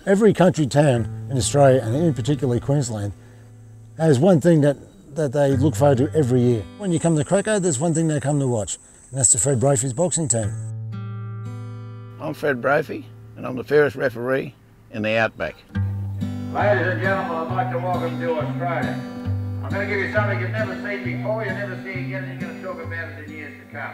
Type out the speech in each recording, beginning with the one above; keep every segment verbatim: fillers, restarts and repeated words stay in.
Every country town in Australia, and in particularly Queensland, has one thing that, that they look forward to every year. When you come to Cracow, there's one thing they come to watch, and that's the Fred Brophy's boxing team. I'm Fred Brophy, and I'm the fairest referee in the Outback. Ladies and gentlemen, I'd like to welcome you to Australia. I'm going to give you something you've never seen before, you'll never see again, and you're going to talk about it in years to come.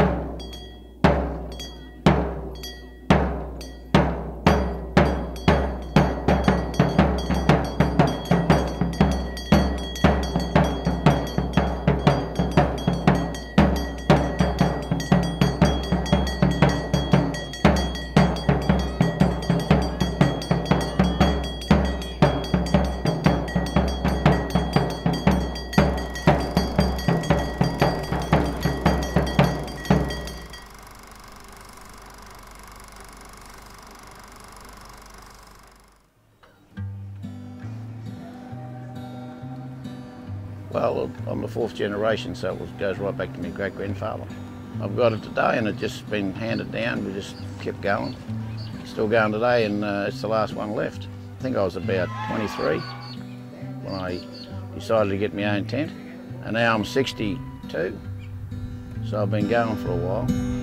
Well, I'm the fourth generation, so it goes right back to my great-grandfather. I've got it today, and it's just been handed down. We just kept going. Still going today, and uh, it's the last one left. I think I was about twenty-three when I decided to get my own tent, and now I'm sixty-two, so I've been going for a while.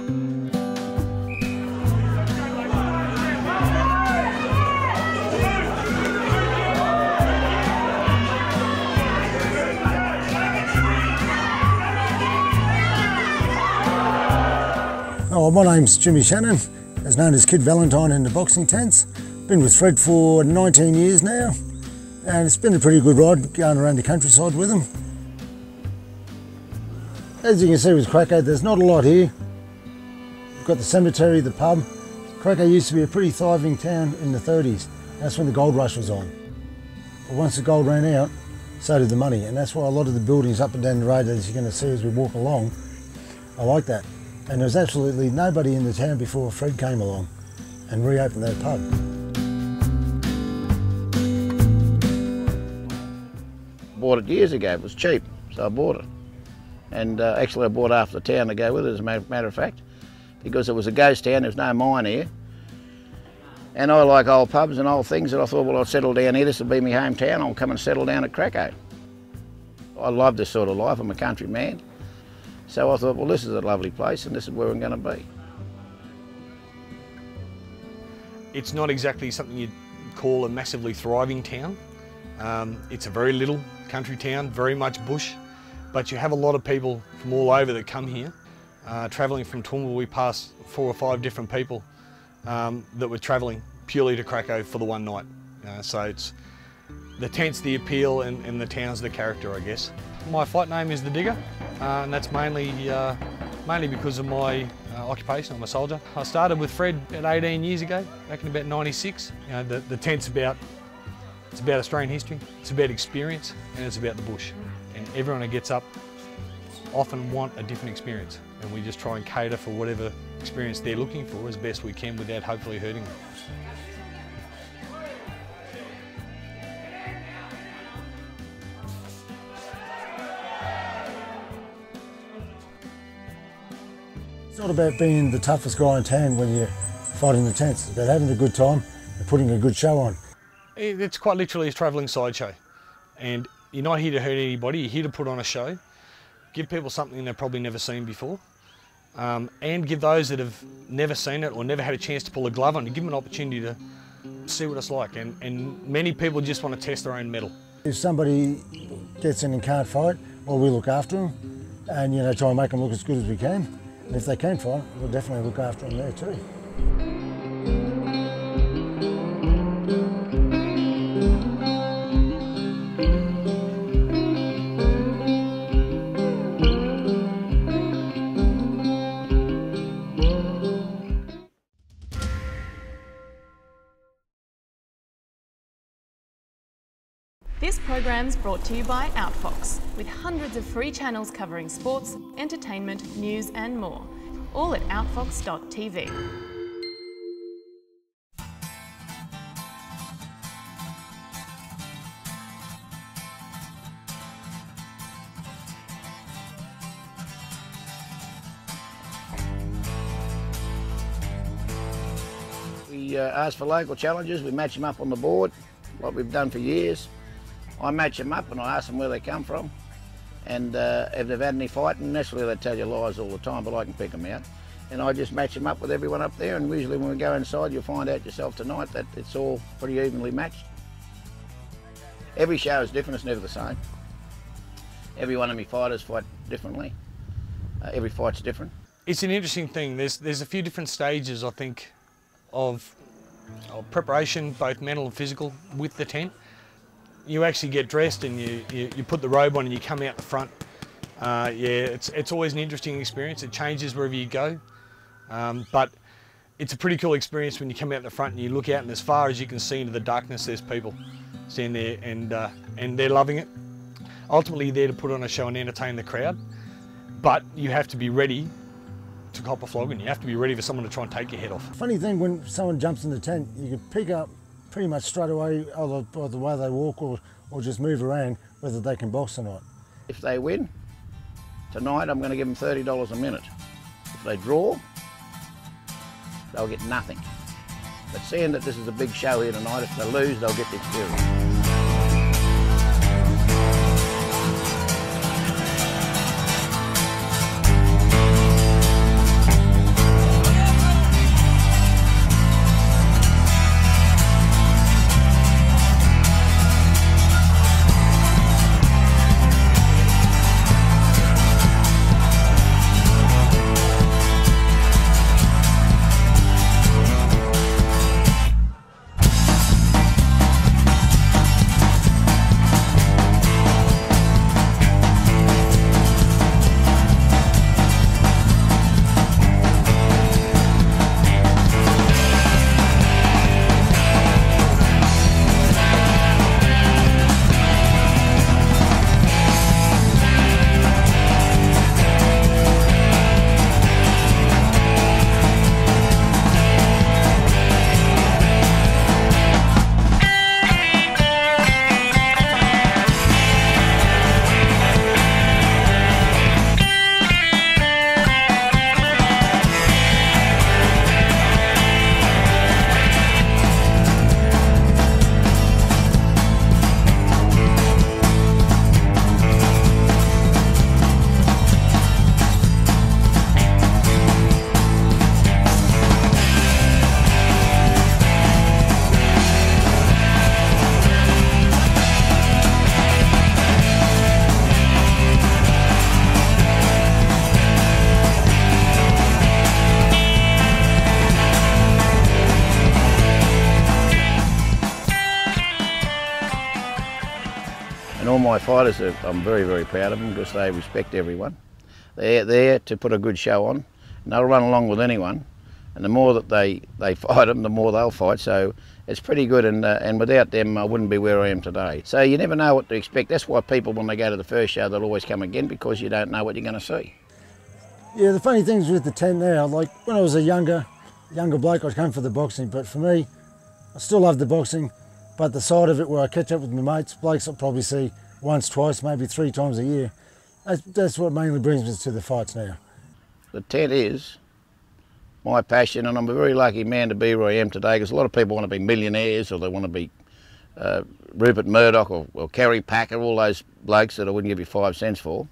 Oh, my name's Jimmy Shannon, as known as Kid Valentine in the boxing tents. Been with Fred for nineteen years now, and it's been a pretty good ride going around the countryside with him. As you can see with Cracow, there's not a lot here. We've got the cemetery, the pub. Cracow used to be a pretty thriving town in the thirties. That's when the gold rush was on. But once the gold ran out, so did the money, and that's why a lot of the buildings up and down the road, as you're going to see as we walk along, I like that. And there was absolutely nobody in the town before Fred came along and reopened that pub. Bought it years ago, it was cheap, so I bought it. And uh, actually I bought half the town to go with it, as a matter of fact, because it was a ghost town, there's no mine here. And I like old pubs and old things, and I thought, well, I'll settle down here, this will be my hometown, I'll come and settle down at Cracow. I love this sort of life, I'm a country man. So I thought, well, this is a lovely place and this is where I'm going to be. It's not exactly something you'd call a massively thriving town. Um, it's a very little country town, very much bush, but you have a lot of people from all over that come here. Uh, travelling from Toowoomba, we passed four or five different people um, that were travelling purely to Cracow for the one night. Uh, so it's the tent's the appeal and, and the town's the character, I guess. My fight name is the Digger, uh, and that's mainly uh, mainly because of my uh, occupation. I'm a soldier. I started with Fred about eighteen years ago, back in about ninety-six. You know, the, the tent's about it's about Australian history, it's about experience, and it's about the bush. And everyone that gets up often want a different experience, and we just try and cater for whatever experience they're looking for as best we can without hopefully hurting them. It's not about being the toughest guy in town when you're fighting the tents. It's about having a good time and putting a good show on. It's quite literally a travelling sideshow. And you're not here to hurt anybody, you're here to put on a show, give people something they've probably never seen before, um, and give those that have never seen it or never had a chance to pull a glove on, to give them an opportunity to see what it's like. And, and many people just want to test their own mettle. If somebody gets in and can't fight, well, we look after them and, you know, try and make them look as good as we can. And if they can fight, we'll definitely look after them there too. This program's brought to you by Outfox, with hundreds of free channels covering sports, entertainment, news and more, all at outfox dot T V. We We uh, ask for local challenges, we match them up on the board, like we've done for years. I match them up and I ask them where they come from, and uh, if they've had any fighting. Naturally they tell you lies all the time, but I can pick them out. And I just match them up with everyone up there, and usually when we go inside you'll find out yourself tonight that it's all pretty evenly matched. Every show is different, it's never the same. Every one of my fighters fight differently. Uh, every fight's different. It's an interesting thing. There's, there's a few different stages, I think, of, of preparation, both mental and physical, with the tent. You actually get dressed and you, you, you put the robe on and you come out the front. Uh, yeah, it's, it's always an interesting experience. It changes wherever you go. Um, but it's a pretty cool experience when you come out the front and you look out, and as far as you can see into the darkness, there's people standing there, and, uh, and they're loving it. Ultimately, you're there to put on a show and entertain the crowd, but you have to be ready to cop a flogging. You have to be ready for someone to try and take your head off. Funny thing, when someone jumps in the tent, you can pick up pretty much straight away either by the way they walk or, or just move around, whether they can box or not. If they win tonight, I'm going to give them thirty dollars a minute. If they draw, they'll get nothing. But seeing that this is a big show here tonight, if they lose, they'll get the experience. And all my fighters, are, I'm very, very proud of them because they respect everyone. They're there to put a good show on, and they'll run along with anyone. And the more that they, they fight them, the more they'll fight. So it's pretty good, and, uh, and without them, I wouldn't be where I am today. So you never know what to expect. That's why people, when they go to the first show, they'll always come again, because you don't know what you're going to see. Yeah, the funny things with the tent now, like when I was a younger, younger bloke, I'd come for the boxing, but for me, I still love the boxing, but the side of it where I catch up with my mates, blokes I'll probably see once, twice, maybe three times a year, that's, that's what mainly brings me to the fights now. The tent is my passion, and I'm a very lucky man to be where I am today, because a lot of people want to be millionaires, or they want to be uh, Rupert Murdoch or, or Kerry Packer, all those blokes that I wouldn't give you five cents for.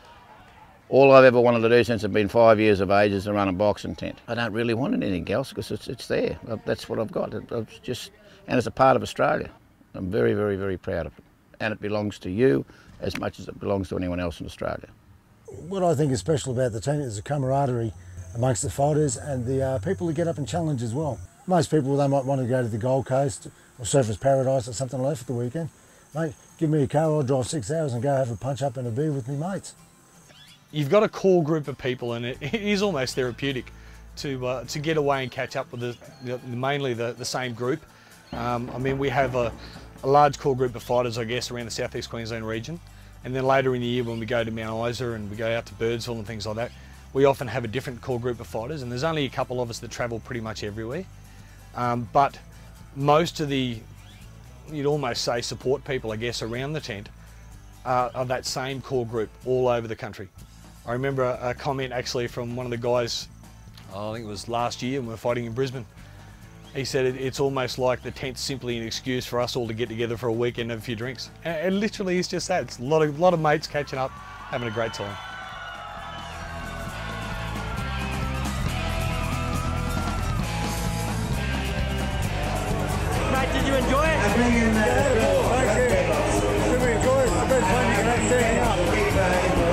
All I've ever wanted to do since I've been five years of age is to run a boxing tent. I don't really want anything else, because it's, it's there. That's what I've got. It, it's just, and it's a part of Australia. I'm very, very, very proud of it. And it belongs to you as much as it belongs to anyone else in Australia. What I think is special about the tent is the camaraderie amongst the fighters and the uh, people who get up and challenge as well. Most people, they might want to go to the Gold Coast or Surfers Paradise or something like that for the weekend. Mate, give me a car, I'll drive six hours and go have a punch up and a beer with me mates. You've got a core group of people, and it, it is almost therapeutic to uh, to get away and catch up with the, you know, mainly the, the same group. Um, I mean, we have a, a large core group of fighters, I guess, around the South East Queensland region. And then later in the year, when we go to Mount Isa and we go out to Birdsville and things like that, we often have a different core group of fighters, and there's only a couple of us that travel pretty much everywhere. Um, but most of the, you'd almost say, support people, I guess, around the tent uh, are that same core group all over the country. I remember a, a comment actually from one of the guys, oh, I think it was last year when we were fighting in Brisbane. He said it, it's almost like the tent's simply an excuse for us all to get together for a weekend and have a few drinks. And, and literally it's just that. It's a lot of, lot of mates catching up, having a great time. Mate, did you enjoy it? Yeah, thank you. Did we enjoy it? It's the best fun you can have standing up.